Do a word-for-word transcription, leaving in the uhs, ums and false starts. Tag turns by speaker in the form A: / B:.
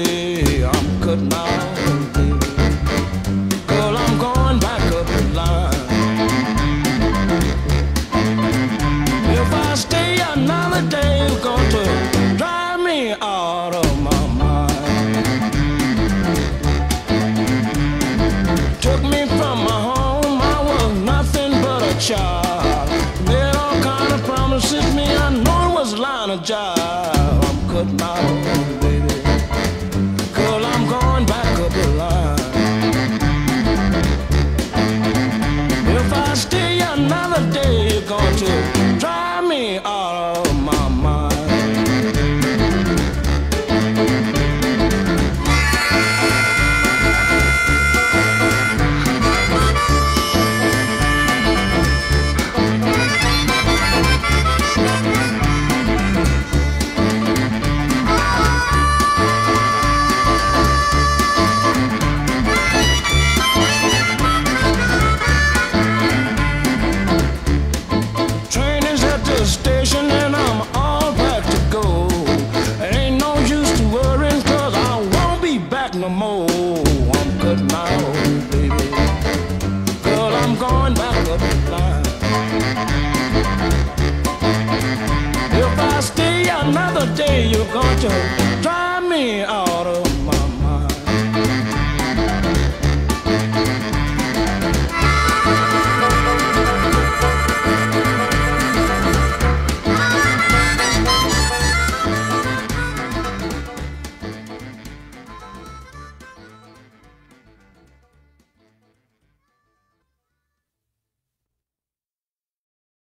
A: baby, I'm cutting out, baby. Girl, I'm going back up the line. If I stay another day, it's going to drive me out of my mind. Took me from my home, I was nothing but a child. Made all kind of promises me, I know it was lying a jive. I'm cutting out, baby. Girl, I'm going back up the line. If I stay another day, you're going to drive me out of my mind. Station and I'm all back to go. It ain't no use to worrying, cause I won't be back no more.